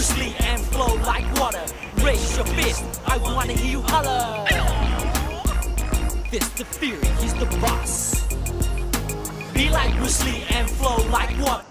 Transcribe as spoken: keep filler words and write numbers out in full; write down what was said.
Bruce Lee and flow like water. Raise your fist, I wanna hear you holler. Fist of fury, he's the boss. Be like Bruce Lee and flow like water.